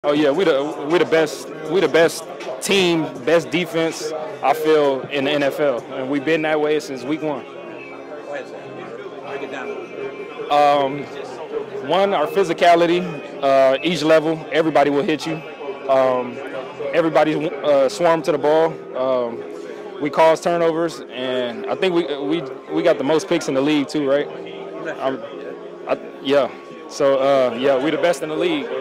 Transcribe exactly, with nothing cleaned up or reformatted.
Oh yeah, we the we the best we the best team, best defense I feel in the N F L, and we've been that way since week one. Break it down. Um, one, our physicality, uh, each level, everybody will hit you. Um, everybody uh, swarm to the ball. Um, we cause turnovers, and I think we we we got the most picks in the league too, right? Um, I, yeah. So uh, yeah, we the best in the league.